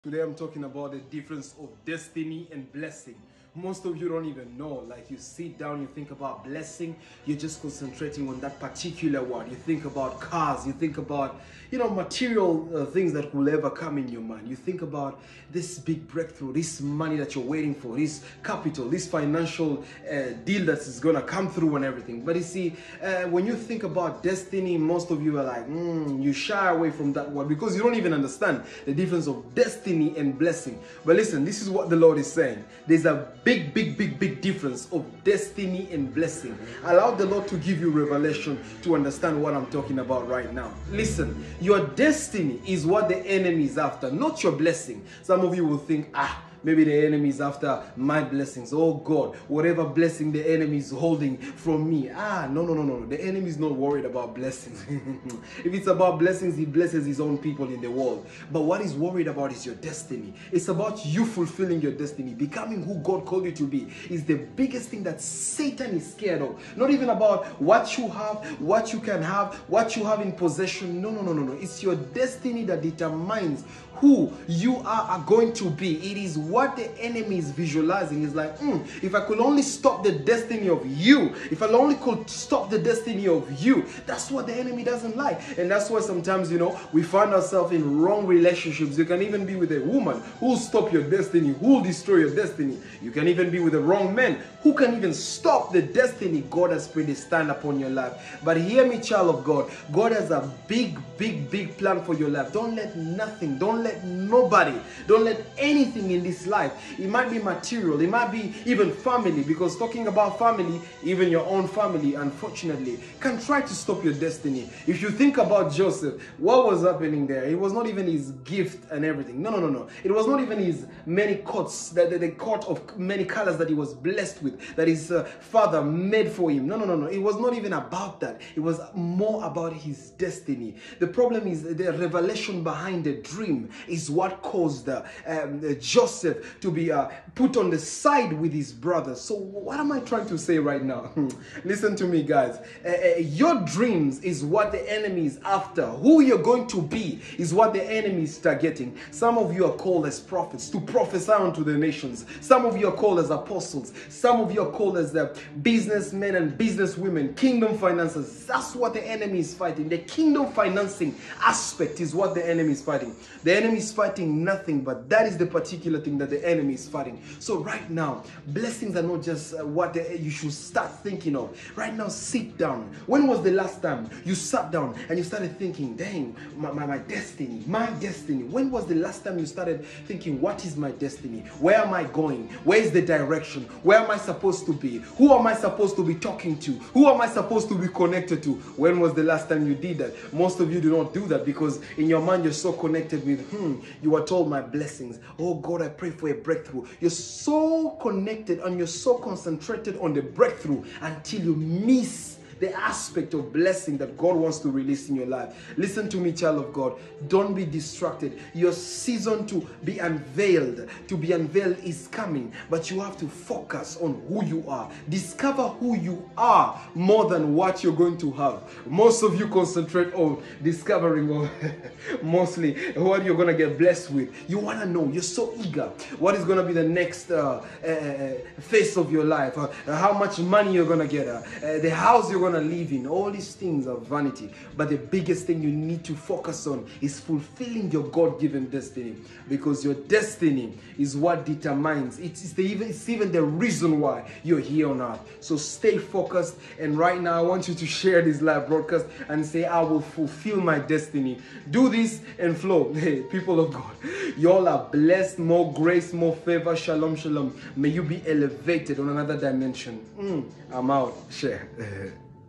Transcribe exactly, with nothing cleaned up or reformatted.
Today I'm talking about the difference of destiny and blessing. Most of you don't even know. Like, you sit down, you think about blessing, you're just concentrating on that particular one. You think about cars, you think about, you know, material uh, things that will ever come in your mind. You think about this big breakthrough, this money that you're waiting for, this capital, this financial uh, deal that is gonna come through and everything. But you see, uh, when you think about destiny, most of you are like, mm, you shy away from that word because you don't even understand the difference of destiny and blessing. But listen, this is what the Lord is saying. There's a big, big, big, big difference of destiny and blessing. Allow the Lord to give you revelation to understand what I'm talking about right now. Listen, your destiny is what the enemy is after, not your blessing. Some of you will think, ah, maybe the enemy is after my blessings. Oh God, whatever blessing the enemy is holding from me. Ah, no, no, no, no. The enemy is not worried about blessings. If it's about blessings, he blesses his own people in the world. But what he's worried about is your destiny. It's about you fulfilling your destiny, becoming who God called you to be. Is the biggest thing that Satan is scared of. Not even about what you have, what you can have, what you have in possession. No, no, no, no, no. It's your destiny that determines who you are, are going to be. It is what the enemy is visualizing. Is like, mm, if I could only stop the destiny of you, if I only could stop the destiny of you. That's what the enemy doesn't like. And that's why sometimes, you know, we find ourselves in wrong relationships. You can even be with a woman who will stop your destiny, who will destroy your destiny. You can even be with the wrong man who can even stop the destiny God has predestined upon your life. But hear me, child of God. God has a big, big, big plan for your life. Don't let nothing, don't let nobody, don't let anything in this life. It might be material, it might be even family, because talking about family, even your own family, unfortunately, can try to stop your destiny. If you think about Joseph, what was happening there? It was not even his gift and everything. No, no, no, no. It was not even his many coats, that the, the coat of many colors that he was blessed with, that his uh, father made for him. No, no, no, no. It was not even about that. It was more about his destiny. The problem is the revelation behind the dream is what caused uh, um, uh, Joseph to be uh, put on the side with his brothers. So what am I trying to say right now? Listen to me, guys. Uh, uh, your dreams is what the enemy is after. Who you're going to be is what the enemy is targeting. Some of you are called as prophets to prophesy unto the nations. Some of you are called as apostles. Some of you are called as the businessmen and businesswomen, kingdom financiers. That's what the enemy is fighting. The kingdom financing aspect is what the enemy is fighting. The enemy is fighting nothing, but that is the particular thing that the enemy is fighting. So right now, blessings are not just uh, what the, you should start thinking of. Right now, sit down. When was the last time you sat down and you started thinking, dang, my, my, my destiny, my destiny? When was the last time you started thinking, what is my destiny? Where am I going? Where is the direction? Where am I supposed to be? Who am I supposed to be talking to? Who am I supposed to be connected to? When was the last time you did that? Most of you do not do that because in your mind you're so connected with, hmm, you are told my blessings. Oh God, I pray for a breakthrough. You're so connected and you're so concentrated on the breakthrough until you miss the aspect of blessing that God wants to release in your life. Listen to me, child of God. Don't be distracted. Your season to be unveiled, to be unveiled is coming, but you have to focus on who you are. Discover who you are more than what you're going to have. Most of you concentrate on discovering or mostly what you're going to get blessed with. You want to know. You're so eager. What is going to be the next uh, uh, phase of your life? Uh, how much money you're going to get? Uh, uh, the house you're going to live in. All these things are vanity, but the biggest thing you need to focus on is fulfilling your God-given destiny, because your destiny is what determines, it's, the, even, it's even the reason why you're here on earth. So stay focused, and right now I want you to share this live broadcast and say, I will fulfill my destiny. Do this and flow. Hey, people of God, you all are blessed. More grace, more favor. Shalom, shalom. May you be elevated on another dimension. Mm, I'm out. Share.